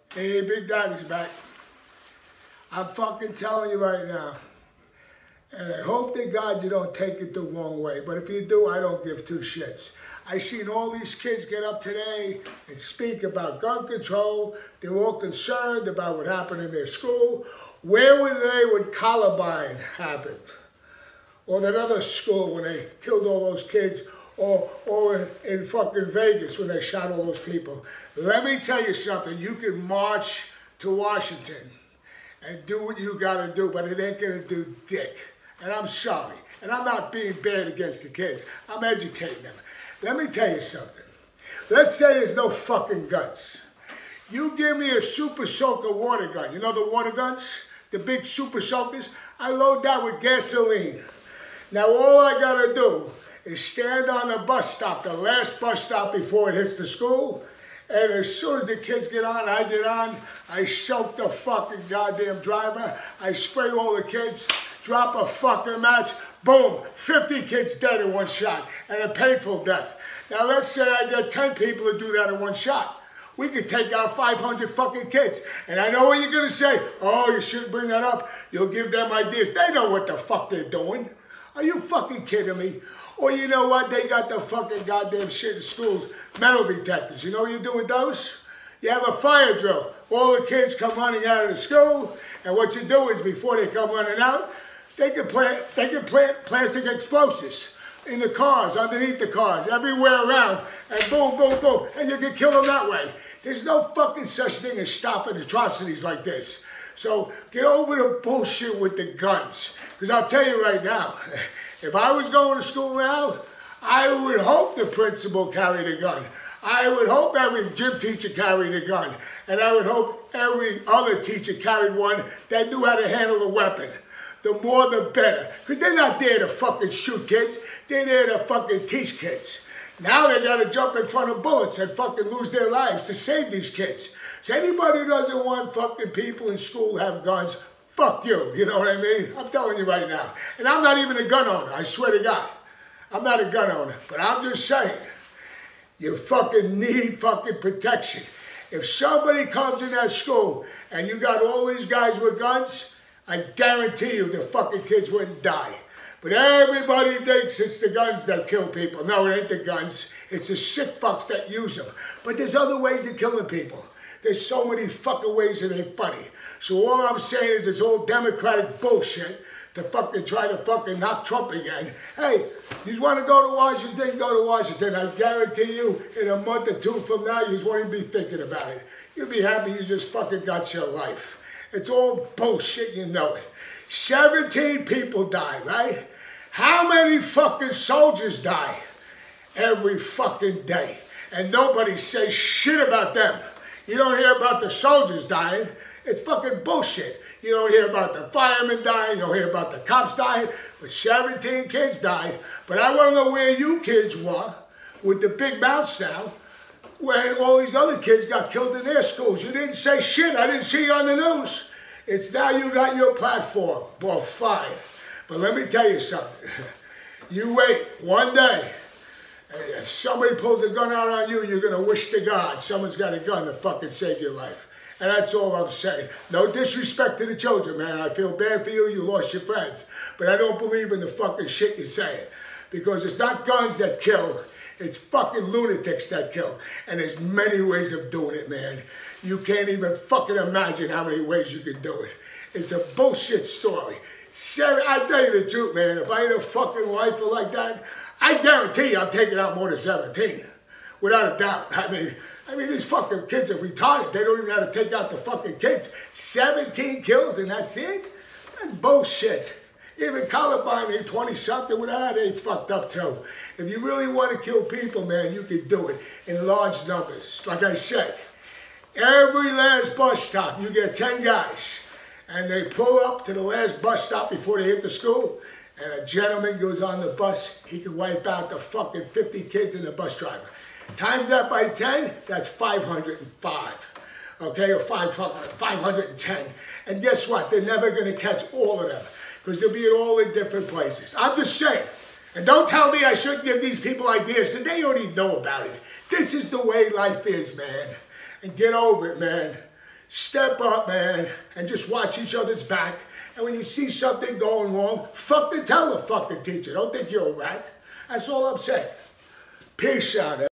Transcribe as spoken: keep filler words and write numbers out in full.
Hey, Big Daddy's back. I'm fucking telling you right now. And I hope to God you don't take it the wrong way. But if you do, I don't give two shits. I seen all these kids get up today and speak about gun control. They're all concerned about what happened in their school. Where were they when Columbine happened? Or that other school when they killed all those kids? Or, or in, in fucking Vegas when they shot all those people? Let me tell you something. You can march to Washington and do what you gotta do, but it ain't gonna do dick. And I'm sorry. And I'm not being bad against the kids. I'm educating them. Let me tell you something. Let's say there's no fucking guns. You give me a super soaker water gun. You know the water guns? The big super soakers? I load that with gasoline. Now all I gotta do is stand on the bus stop, the last bus stop before it hits the school, and as soon as the kids get on, I get on, I soak the fucking goddamn driver, I spray all the kids, drop a fucking match, boom, fifty kids dead in one shot, and a painful death. Now let's say I get ten people to do that in one shot. We could take out five hundred fucking kids. And I know what you're gonna say, oh, you shouldn't bring that up, you'll give them ideas. They know what the fuck they're doing. Are you fucking kidding me? Or you know what, they got the fucking goddamn shit in schools, metal detectors. You know what you do with those? You have a fire drill. All the kids come running out of the school, and what you do is before they come running out, they can plant, they can plant plastic explosives in the cars, underneath the cars, everywhere around, and boom, boom, boom, and you can kill them that way. There's no fucking such thing as stopping atrocities like this. So get over the bullshit with the guns. Because I'll tell you right now, if I was going to school now, I would hope the principal carried a gun. I would hope every gym teacher carried a gun. And I would hope every other teacher carried one that knew how to handle a weapon. The more the better. Because they're not there to fucking shoot kids. They're there to fucking teach kids. Now they got to jump in front of bullets and fucking lose their lives to save these kids. So anybody who doesn't want fucking people in school to have guns, fuck you, you know what I mean? I'm telling you right now. And I'm not even a gun owner, I swear to God. I'm not a gun owner, but I'm just saying, you fucking need fucking protection. If somebody comes in that school and you got all these guys with guns, I guarantee you the fucking kids wouldn't die. But everybody thinks it's the guns that kill people. No, it ain't the guns. It's the sick fucks that use them. But there's other ways of killing people. There's so many fucking ways that ain't funny. So all I'm saying is it's all Democratic bullshit to fucking try to fucking knock Trump again. Hey, you want to go to Washington, go to Washington. I guarantee you in a month or two from now, you won't even be thinking about it. You'll be happy you just fucking got your life. It's all bullshit, you know it. seventeen people die, right? How many fucking soldiers die every fucking day? And nobody says shit about them. You don't hear about the soldiers dying. It's fucking bullshit. You don't hear about the firemen dying. You don't hear about the cops dying. But seventeen kids died. But I want to know where you kids were with the big mouth sound when all these other kids got killed in their schools. You didn't say shit. I didn't see you on the news. It's now you got your platform. Well, fine. But let me tell you something. You wait one day. If somebody pulls a gun out on you, you're going to wish to God someone's got a gun to fucking save your life. And that's all I'm saying. No disrespect to the children, man. I feel bad for you. You lost your friends. But I don't believe in the fucking shit you're saying. Because it's not guns that kill. It's fucking lunatics that kill. And there's many ways of doing it, man. You can't even fucking imagine how many ways you can do it. It's a bullshit story. Seven, I tell you the truth, man. If I had a fucking rifle like that, I guarantee you I'm taking out more than seventeen. Without a doubt. I mean, I mean, these fucking kids are retarded. They don't even know how to take out the fucking kids. seventeen kills and that's it? That's bullshit. Even Columbine, they twenty-something with that, they fucked up too. If you really want to kill people, man, you can do it in large numbers. Like I said, every last bus stop, you get ten guys. And they pull up to the last bus stop before they hit the school. And a gentleman goes on the bus, he can wipe out the fucking fifty kids and the bus driver. Times that by ten, that's five hundred five. Okay, or five hundred ten. And guess what? They're never going to catch all of them. Because they'll be all in different places. I'm just saying. And don't tell me I shouldn't give these people ideas, because they already know about it. This is the way life is, man. And get over it, man. step up, man, and just watch each other's back. And when you see something going wrong, fucking tell the fucking teacher. Don't think you're a rat. That's all I'm saying. Peace out.